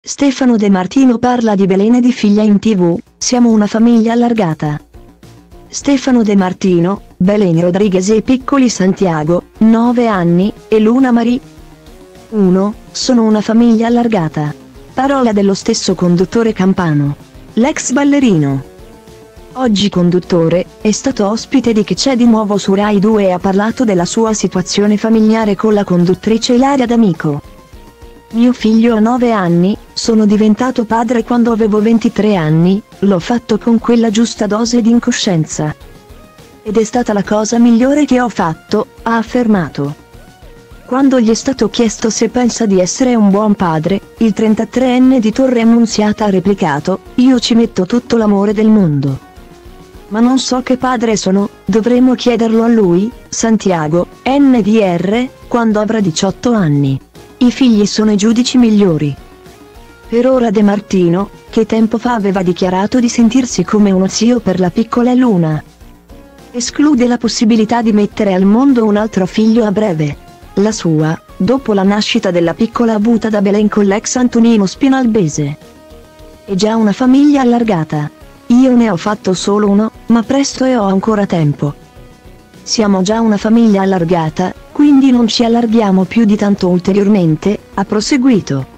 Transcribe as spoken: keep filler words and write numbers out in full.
Stefano De Martino parla di Belen e di figlia in tv, siamo una famiglia allargata. Stefano De Martino, Belen Rodriguez e piccoli Santiago, nove anni, e Luna Marie. uno. Sono una famiglia allargata. Parola dello stesso conduttore campano. L'ex ballerino, oggi conduttore, è stato ospite di Che c'è di nuovo su Rai due e ha parlato della sua situazione familiare con la conduttrice Ilaria D'Amico. Mio figlio ha nove anni, sono diventato padre quando avevo ventitré anni, l'ho fatto con quella giusta dose di incoscienza. Ed è stata la cosa migliore che ho fatto, ha affermato. Quando gli è stato chiesto se pensa di essere un buon padre, il trentatreenne di Torre Annunziata ha replicato: io ci metto tutto l'amore del mondo. Ma non so che padre sono, dovremo chiederlo a lui, Santiago, N D R, quando avrà diciotto anni. I figli sono i giudici migliori. Per ora De Martino, che tempo fa aveva dichiarato di sentirsi come uno zio per la piccola Luna, esclude la possibilità di mettere al mondo un altro figlio a breve. La sua, dopo la nascita della piccola avuta da Belen con l'ex Antonino Spinalbese. È già una famiglia allargata. Io ne ho fatto solo uno, ma presto e ho ancora tempo. Siamo già una famiglia allargata, quindi non ci allarghiamo più di tanto ulteriormente, ha proseguito.